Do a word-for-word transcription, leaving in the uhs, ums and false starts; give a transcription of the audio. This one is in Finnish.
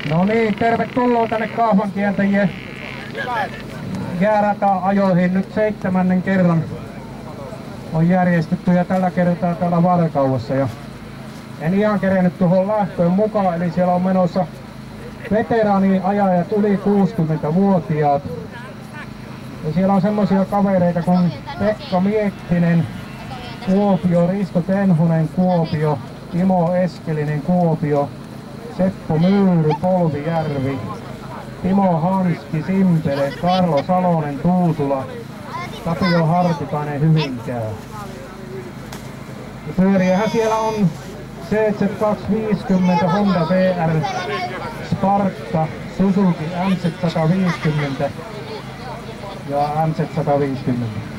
No niin, tervetuloa tänne Kaahvankiertäjien jäärata-ajoihin. Nyt seitsemännen kerran on järjestetty ja tällä kertaa täällä Varkaudessa. Ja en ihan kerennyt tuohon lähtöön mukaan, eli siellä on menossa veteraaniajajat yli kuusikymmentävuotiaat. Ja siellä on semmoisia kavereita kuin Pekka Miettinen, Kuopio, Risto Tenhunen, Kuopio, Timo Eskelinen, Kuopio, Seppo Myyry, Polvijärvi, Timo Hanski, Simpele, Karlo Salonen, Tuusula, Tapio Hartikainen, Hyvinkää. Ja pyöriähän siellä on C Z kaksisataaviisikymmentä, Honda B R, Sparta, Suzuki M Z sataviisikymmentä ja M Z sataviisikymmentä.